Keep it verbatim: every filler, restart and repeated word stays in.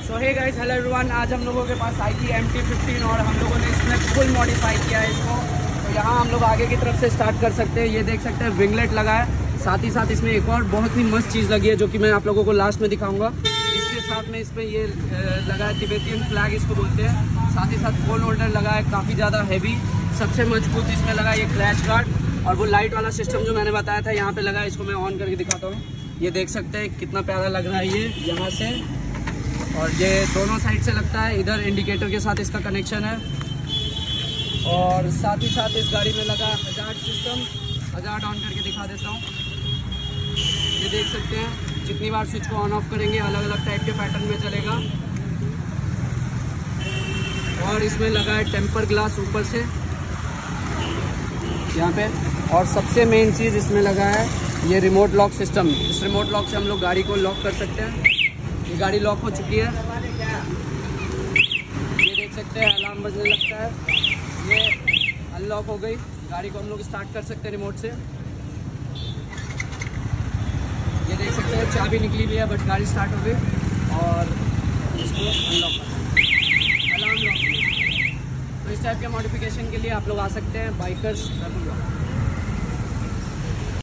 सो hey guys, hello everyone. आज हम लोगों के पास आई थी एम टी फिफ्टीन और हम लोगों ने इसमें फुल मॉडिफाई किया है इसको। तो यहाँ हम लोग आगे की तरफ से स्टार्ट कर सकते हैं। ये देख सकते हैं विंगलेट लगा है, साथ ही साथ इसमें एक और बहुत ही मस्त चीज़ लगी है जो कि मैं आप लोगों को लास्ट में दिखाऊंगा। इसके साथ में इसमें ये लगा है तिब्बतियन फ्लैग इसको बोलते हैं। साथ ही साथ फोन होल्डर लगा है, काफ़ी ज़्यादा हैवी। सबसे मजबूत इसमें लगा है ये क्रैश गार्ड और वो लाइट वाला सिस्टम जो मैंने बताया था यहाँ पे लगा है। इसको मैं ऑन करके दिखाता हूँ। ये देख सकते हैं कितना प्यारा लग रहा है ये यहाँ से, और ये दोनों साइड से लगता है। इधर इंडिकेटर के साथ इसका कनेक्शन है और साथ ही साथ इस गाड़ी में लगा हजार्ड सिस्टम। हजार्ड ऑन करके दिखा देता हूँ। ये देख सकते हैं जितनी बार स्विच को ऑन ऑफ करेंगे अलग अलग टाइप के पैटर्न में चलेगा। और इसमें लगा है टेम्पर ग्लास ऊपर से यहाँ पे। और सबसे मेन चीज़ इसमें लगा है ये रिमोट लॉक सिस्टम। इस रिमोट लॉक से हम लोग गाड़ी को लॉक कर सकते हैं। ये गाड़ी लॉक हो चुकी है, ये देख सकते हैं अलार्म बजने लगता है। ये अनलॉक हो गई, गाड़ी को हम लोग स्टार्ट कर सकते हैं रिमोट से। ये देख सकते हैं चाबी निकली हुई है बट गाड़ी स्टार्ट हो गई और इसको अनलॉक कर सकते हैं, अलार्म लॉक। तो इस टाइप के मॉडिफिकेशन के लिए आप लोग आ सकते हैं बाइकर्स।